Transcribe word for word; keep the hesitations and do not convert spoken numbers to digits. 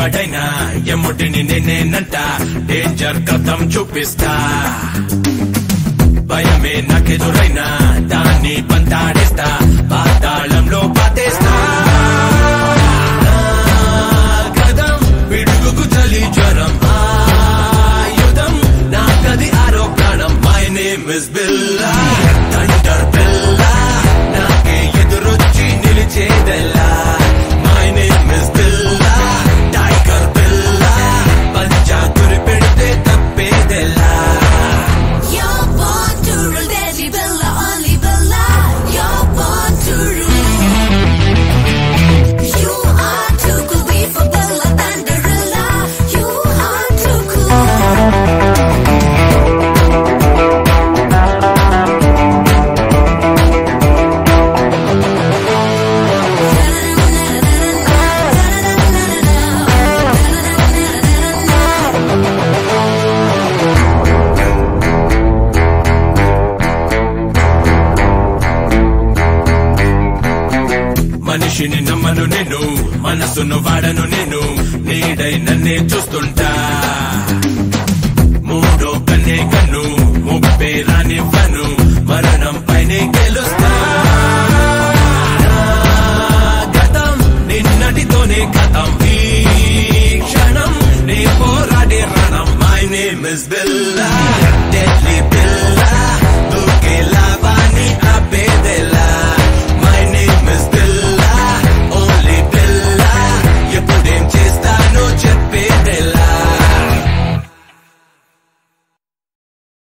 ఎవడైనా ఎముటిని నేనేనంట డేంజర్ కథం చూపిస్తా భయమే నాకెదురైనా దాన్ని పంతాడేస్తా పాతాళంలో పాతేస్తా కథం పిడుగుకు చలి జ్వరం ఆయుధం నాకది ఆరో ప్రాణం my name is Billa thunder Billa నాకే ఎదురొచ్చి నిలిచేదెల్లా my name is Billa tiger Billa పంచా గురి పెడితే తప్పేదెల్లా మనిషిని నమ్మను నేను మనసును వాడను నేను నీడై నన్నే చూస్తుంటా మూడో కన్నే కన్ను ముప్పే రాని